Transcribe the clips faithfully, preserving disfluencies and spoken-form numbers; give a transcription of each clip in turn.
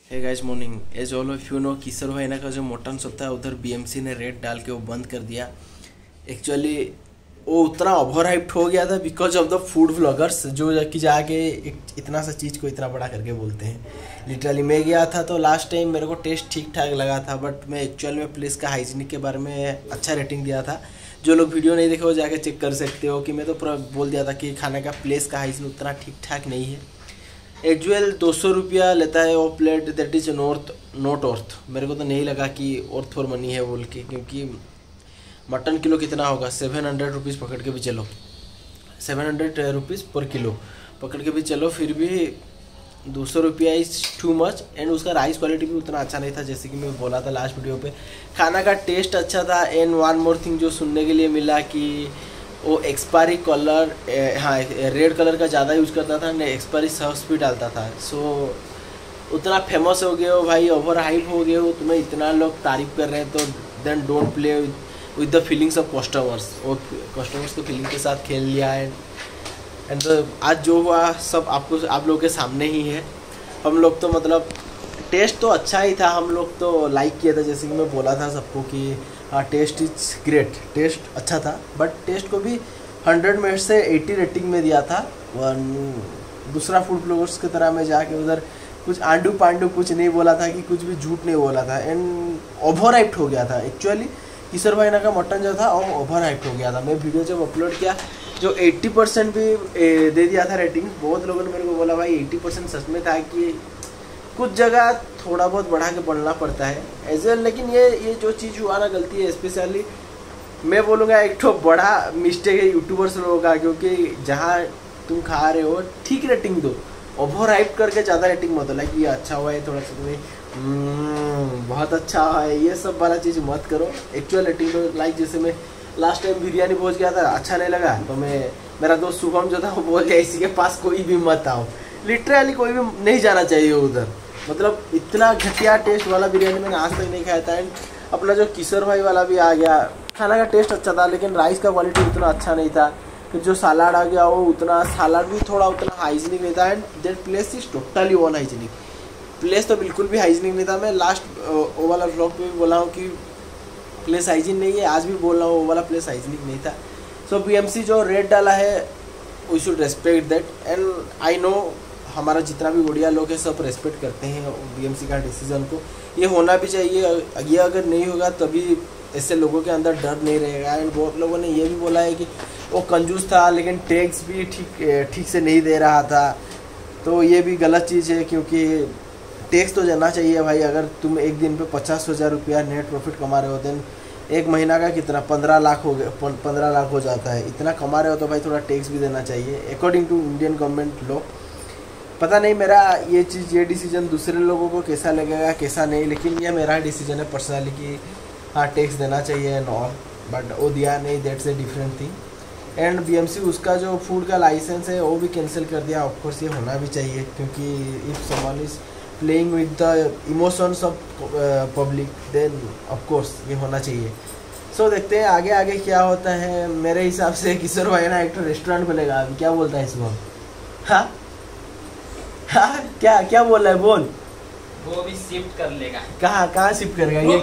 Hey guys morning. As all of you know Kishore भाई ना का जो मटन होता है उधर बीएमसी ने रेट डाल के वो बंद कर दिया। एक्चुअली वो उतना ओवर हाइप्ड हो गया था because of the food vloggers जो कि जाके एक इतना सा चीज़ को इतना बड़ा करके बोलते हैं। लिटरली मैं गया था तो लास्ट टाइम मेरे को टेस्ट ठीक ठाक लगा था, बट मैं एक्चुअल में प्लेस का हाइजीनिक के बारे में अच्छा रेटिंग दिया था। जो लोग वीडियो नहीं देखे वो जाके चेक कर सकते हो कि मैं तो पूरा बोल दिया था कि खाने का प्लेस का हाइजीन उतना ठीक ठाक नहीं है। एक्चुअल दो सौ रुपया लेता है वो plate, that is north not worth. मेरे को तो नहीं लगा कि ऑर्थ फॉर मनी है बोल के, क्योंकि मटन किलो कितना होगा, सेवन हंड्रेड रुपीज़ पकड़ के भी चलो, सेवन हंड्रेड रुपीज़ पर किलो पकड़ के भी चलो, फिर भी दो सौ रुपया इज़ टू मच। एंड उसका राइस क्वालिटी भी उतना अच्छा नहीं था, जैसे कि मैं बोला था लास्ट वीडियो पे। खाना का टेस्ट अच्छा था। एंड वन मोर थिंग जो सुनने के लिए मिला कि वो एक्सपायरी कलर, हाँ रेड कलर का ज़्यादा यूज़ करता था, ने एक्सपायरी सॉस भी डालता था। सो so, उतना फेमस हो गए हो भाई, ओवर हाइप हो गए हो, तुम्हें इतना लोग तारीफ कर रहे हैं, तो then don't play with the feelings of customers. वो कस्टमर्स के फीलिंग के साथ खेल लिया है। एंड तो आज जो हुआ सब आपको आप लोगों के सामने ही है। हम लोग तो मतलब टेस्ट तो अच्छा ही था, हम लोग तो लाइक किया था, जैसे कि मैं बोला था सबको कि हाँ टेस्ट इज ग्रेट, टेस्ट अच्छा था। बट टेस्ट को भी हंड्रेड में से एटी रेटिंग में दिया था। वन दूसरा फूड ब्लॉगर्स की तरह मैं जाके उधर कुछ आंडू पांडू कुछ नहीं बोला था, कि कुछ भी झूठ नहीं बोला था। एंड ओवर हाइप्ड हो गया था। एक्चुअली किशोर भाई ना का मटन जो था वो ओवर हाइप्ड हो गया था। मैं वीडियो जब अपलोड किया जो अस्सी परसेंट भी दे दिया था रेटिंग, बहुत लोगों ने मेरे को बोला भाई अस्सी परसेंट सच में था कि कुछ जगह थोड़ा बहुत बढ़ा के पढ़ना पड़ता है एज वेल। लेकिन ये ये जो चीज़ हुआ ना गलती है, स्पेशली मैं बोलूँगा एक तो बड़ा मिस्टेक है यूट्यूबर्स लोगों का, क्योंकि जहाँ तुम खा रहे हो ठीक रेटिंग दो, ओवर हाइप करके ज़्यादा रेटिंग मत दो। लाइक ये अच्छा हुआ है, थोड़ा सा तुम्हें बहुत अच्छा हुआ है, ये सब वाला चीज़ मत करो। एक्चुअल रेटिंग दो। लाइक जैसे मैं लास्ट टाइम बिरयानी पहुँच गया था, अच्छा नहीं लगा तो मैं मेरा दोस्त शुभम जो था वो बोल गया इसी के पास कोई भी मत आओ। लिटरली कोई भी नहीं जाना चाहिए उधर। मतलब इतना घटिया टेस्ट वाला बिरयानी मैंने आज तक नहीं खाया था। एंड अपना जो किशोर भाई वाला भी आ गया, खाना का टेस्ट अच्छा था लेकिन राइस का क्वालिटी उतना अच्छा नहीं था। फिर जो सलाद आ गया वो उतना सलाद भी थोड़ा उतना हाइजीनिक नहीं था। And that place is totally unhygienic place, तो बिल्कुल भी हाइजीनिक नहीं था। मैं लास्ट वो वाला व्लॉग पे भी बोला हूँ कि प्लेस हाइजीन नहीं है, आज भी बोल रहा हूँ वो वाला प्लेस हाइजीनिक नहीं था। सो बीएमसी जो रेट डाला है we should respect that. And I know हमारा जितना भी उड़िया लोग हैं सब रेस्पेक्ट करते हैं बीएमसी का डिसीजन को, ये होना भी चाहिए। ये अगर नहीं होगा तभी ऐसे लोगों के अंदर डर नहीं रहेगा। एंड बहुत लोगों ने ये भी बोला है कि वो कंजूस था लेकिन टैक्स भी ठीक ठीक से नहीं दे रहा था, तो ये भी गलत चीज़ है, क्योंकि टैक्स तो देना चाहिए भाई। अगर तुम एक दिन पे पचास हज़ार रुपया नेट प्रॉफिट कमा रहे हो, देन एक महीना का कितना पंद्रह लाख हो गया, पंद्रह लाख हो जाता है। इतना कमा रहे हो तो भाई थोड़ा टैक्स भी देना चाहिए according to Indian government law. पता नहीं मेरा ये चीज़ ये डिसीजन दूसरे लोगों को कैसा लगेगा कैसा नहीं, लेकिन ये मेरा डिसीजन है पर्सनली कि हाँ टैक्स देना चाहिए एंड ऑल, बट वो दिया नहीं, that's a different thing. And BMC उसका जो फूड का लाइसेंस है वो भी कैंसिल कर दिया। ऑफकोर्स ये होना भी चाहिए, क्योंकि if someone is playing with the emotions of public then of course ये होना चाहिए। सो so, देखते हैं आगे आगे क्या होता है। मेरे हिसाब से किशोर भाई ना एक तो रेस्टोरेंट खुलेगा, अभी क्या बोलता है इसको? हाँ हाँ क्या क्या बोल रहा है बोल। वो भी शिफ्ट कर लेगा। कहाँ कहाँ शिफ्ट करेगा ये?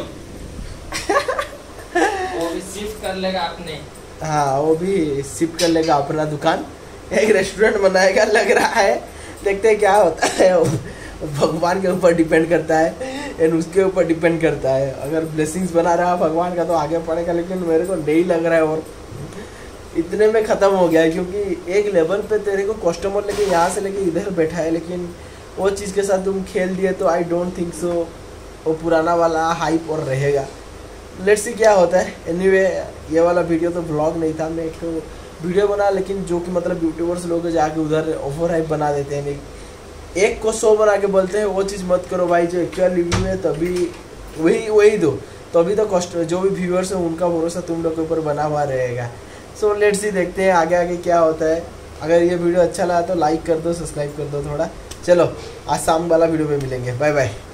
वो भी शिफ्ट कर लेगा अपने। हाँ वो भी शिफ्ट कर लेगा अपना दुकान, एक रेस्टोरेंट बनाएगा लग रहा है। देखते हैं क्या होता है, भगवान के ऊपर डिपेंड करता है एंड उसके ऊपर डिपेंड करता है। अगर ब्लेसिंग्स बना रहा भगवान का तो आगे पड़ेगा, लेकिन मेरे को नहीं लग रहा है और इतने में ख़त्म हो गया है, क्योंकि एक लेवल पे तेरे को कस्टमर लेके यहाँ से लेके इधर बैठा है, लेकिन वो चीज़ के साथ तुम खेल दिए तो आई डोंट थिंक सो वो पुराना वाला हाइप और रहेगा। लेट्स सी क्या होता है। एनीवे ये वाला वीडियो तो व्लॉग नहीं था, मैं एक तो वीडियो बना, लेकिन जो कि मतलब यूट्यूबर्स लोग जाके उधर ओवर हाइप बना देते हैं, नहीं एक को सौ बना के बोलते हैं, वो चीज़ मत करो भाई। जो एक्चुअल रिव्यू है तभी वही वही दो, तभी तो कस्ट जो भी व्यूअर्स हैं उनका भरोसा तुम लोग के ऊपर बना हुआ रहेगा। सो लेट्स सी देखते हैं आगे आगे क्या होता है। अगर ये वीडियो अच्छा लगा तो लाइक कर दो, सब्सक्राइब कर दो थोड़ा। चलो आज शाम वाला वीडियो पे मिलेंगे, बाय बाय।